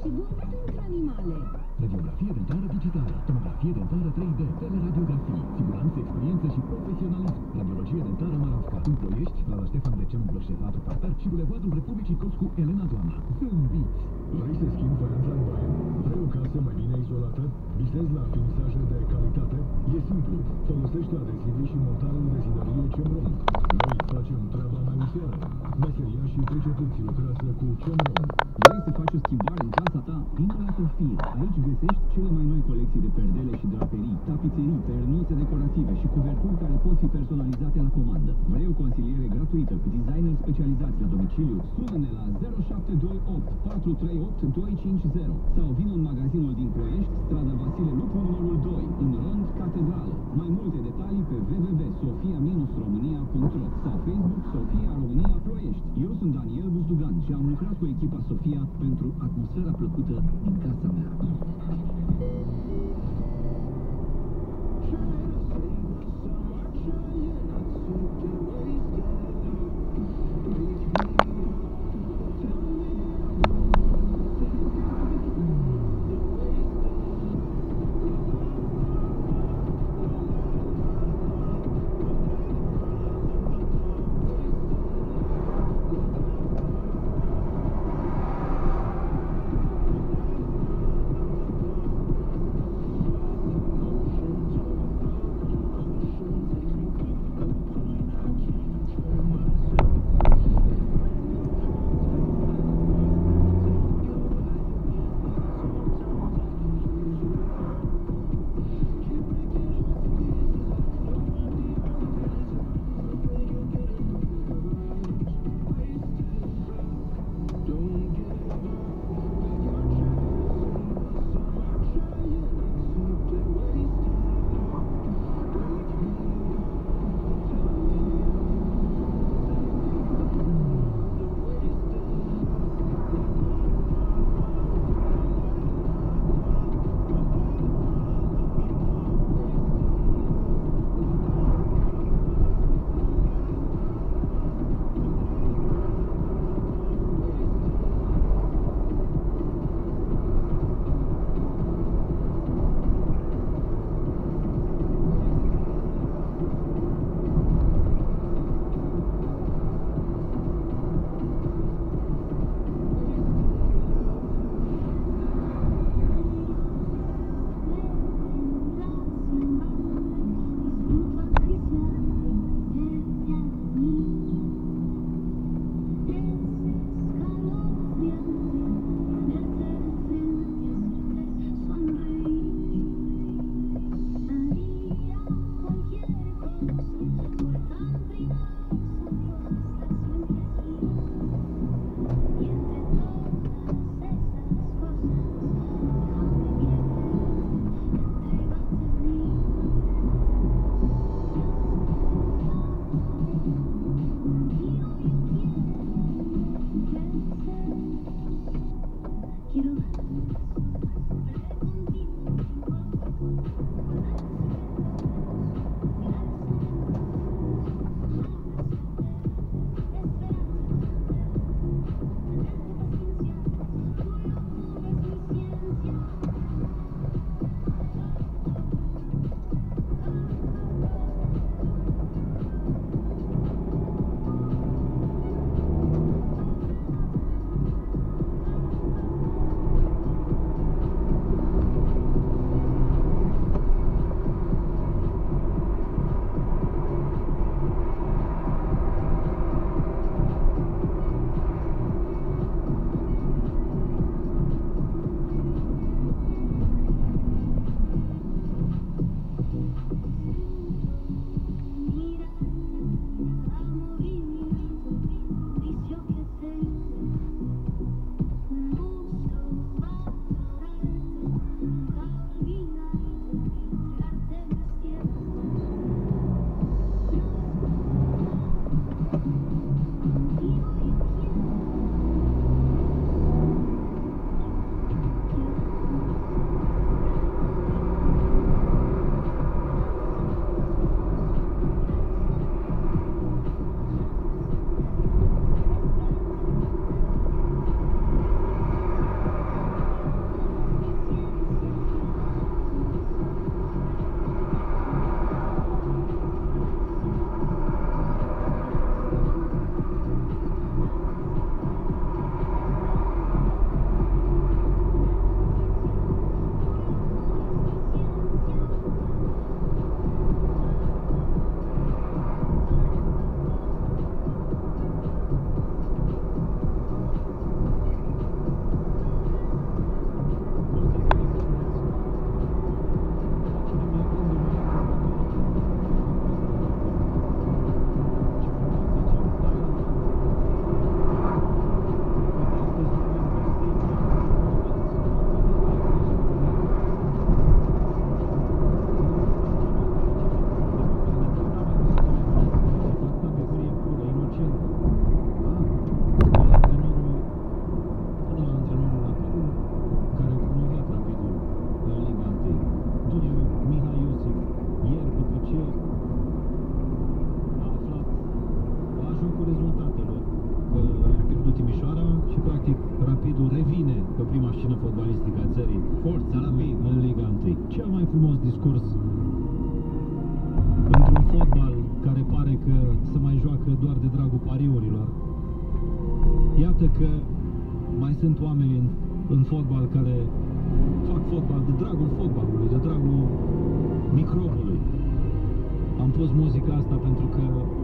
sigur pentru animale. Radiografie dentară digitală, tomografie dentară 3D, teleradiografie, siguranță, experiență și profesionalism. Radiologie dentară Maravca. În Ploiești, strada Ștefan Breceanu Brășe 4 Parter și bulevardul Republicii Coscu Elena Doamna. Zâmbiți! Vrei să schimbi faianța în baie? Vrei o casă mai bine izolată? Visezi la finisaje de calitate? E simplu. Folosește adezivii și montarul rezinărie CEMRON. Noi facem treaba mai ușoară. Meseriașii pricepuți lucrează cu CEMRON. Vrei să faci o schimbare în casa ta? Vino la Sofia. Aici găsești cele mai noi colecții de perdele și draperii, tapiserii, pernuțe decorative și cuverturi care pot fi personalizate la comandă. Vrei o consiliere gratuită cu designeri specializați la domiciliu? Sună-ne la 0728 438 250 sau vino în magazinul din Ploiești, strada Vasile Lupu, numărul 2, în Rond Catedrală. Mai multe detalii pe www.sofia-românia.ro sau Facebook Sofia România Ploiești. Eu sunt Daniel Buzdugan și am lucrat cu echipa Sofia pentru atmosfera plăcută din casa mea. revine pe prima scenă fotbalistică a țării. Forța la vin în Liga 1. Cel mai frumos discurs într-un fotbal care pare că se mai joacă doar de dragul pariurilor. Iată că mai sunt oameni în fotbal care fac fotbal de dragul fotbalului, de dragul microbului. Am pus muzica asta pentru că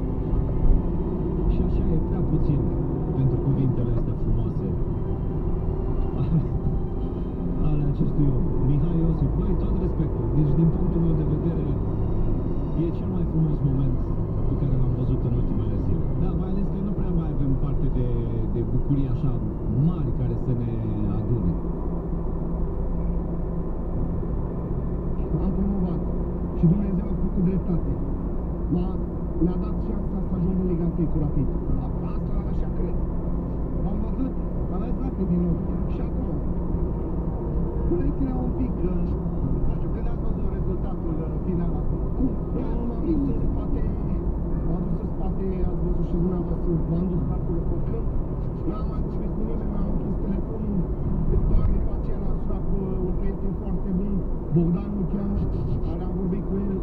și așa e prea puțin pentru cuvintele astea frumoase ale acestui om, Mihai Iosif. Băi, tot respectul. Deci, din punctul meu de vedere, e cel mai frumos moment pe care l-am văzut în ultimele zile. Da, mai ales că nu prea mai avem parte de bucurii așa mari care să ne adune. Am promovat și Dumnezeu a făcut dreptate. Mi-a dat șansa să ajung în Liga 1 cu Rapid. Asta așa cred. Am văzut, aveți lacrimi din ochi. Și acum, spuneți-ne un pic, nu știu, când ați văzut rezultatul final acum? M-am dus în spate, ați văzut și dumneavoastră, m-am dus acolo pe câmp. N-am mai trimis cu nimeni, m-am închis telefonul. Doar după aceea l-am sunat pe un prieten foarte bun, Bogdan îl cheamă, care am vorbit cu el.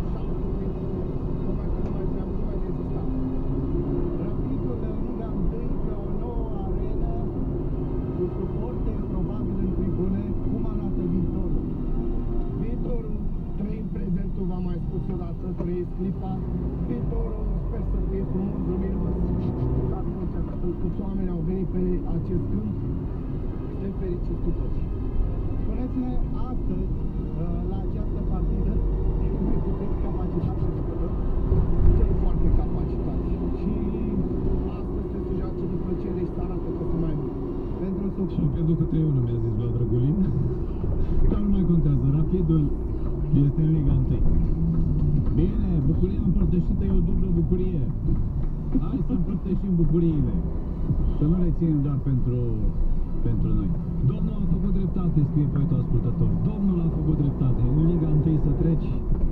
Rapidul Liga 1 pe o nouă arenă, cu suporteri probabil în tribune, cum arată viitorul? Viitorul, trăim prezentul, v-am mai spus odată, trăiesc clipa. Viitorul sper să fie frumos, luminos. Câți oameni au venit pe acest câmp, suntem fericiți cu toți. Spuneți-ne astăzi, la această partidă, noi puteți capacitate de jucători, sunt foarte capacitați. Și astăzi se joace de plăcere și să arată că se mai bun. Pentru succes. Și am pierdut cu 3-1, mi-a zis Vlad Drăgulin. Dar nu mai contează, Rapidul este în Liga 1. Bine, bucuria împărtășită e o dublă bucurie. Hai să împărtășim bucuriile. Să nu le ținem doar pentru noi. Domnul a făcut dreptate, scrie poetul ascultător. Domnul a făcut dreptate. În Liga 1 să treci.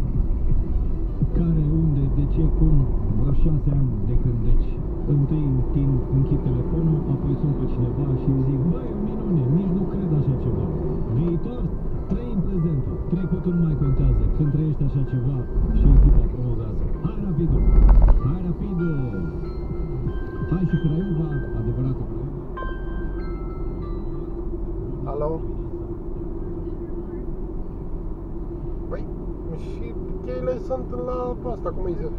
Care, unde, de ce, cum? Vreo 6 ani de când, deci. Întâi închid telefonul, apoi sun pe cineva și îi zic: băi, o minune, nici nu cred așa ceva. Viitor, trăi în prezentul. Trecutul nu mai contează. Când trăiești așa ceva și echipa promovează. Hai Rapidul! Hai Rapidul! Hai și Craiova, adevărată Craiova. Alo? Păi, și cheile sunt la asta, cum îi zic?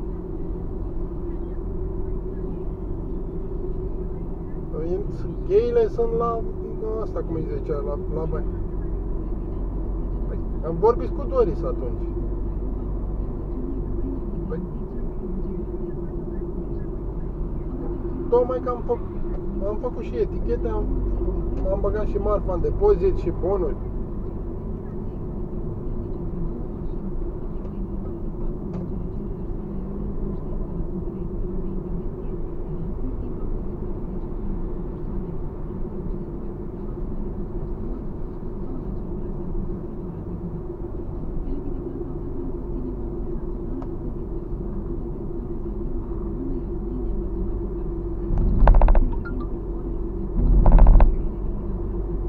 Cheile sunt la asta, cum îi zicea, la bani. Păi, am vorbit cu Doris atunci. Păi, tocmai că am făcut și etichete, am băgat și marfa în depozit și bonuri.